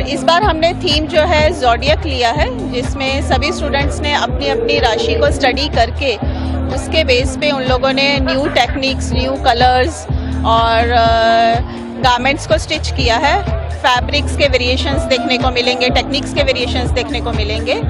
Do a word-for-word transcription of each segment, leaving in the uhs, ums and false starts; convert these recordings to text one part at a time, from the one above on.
इस बार हमने थीम जो है ज़ोडियक लिया है, जिसमें सभी स्टूडेंट्स ने अपनी अपनी राशि को स्टडी करके उसके बेस पे उन लोगों ने न्यू टेक्निक्स, न्यू कलर्स और गारमेंट्स को स्टिच किया है। फैब्रिक्स के वेरिएशंस देखने को मिलेंगे, टेक्निक्स के वेरिएशंस देखने को मिलेंगे।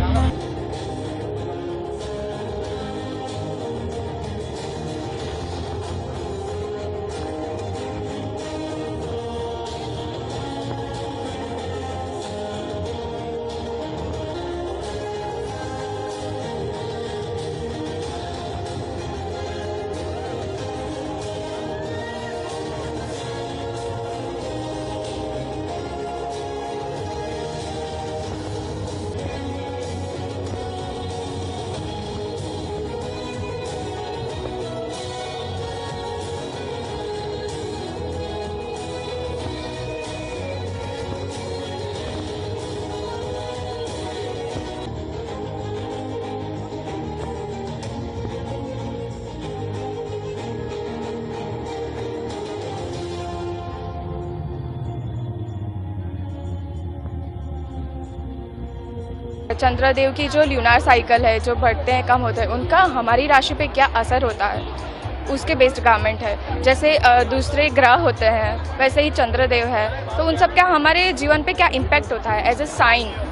चंद्रदेव की जो ल्यूनार साइकिल है, जो बढ़ते हैं कम होते हैं, उनका हमारी राशि पे क्या असर होता है, उसके बेस्ड गारमेंट है। जैसे दूसरे ग्रह होते हैं वैसे ही चंद्रदेव है, तो उन सब का हमारे जीवन पे क्या इम्पैक्ट होता है एज ए साइन।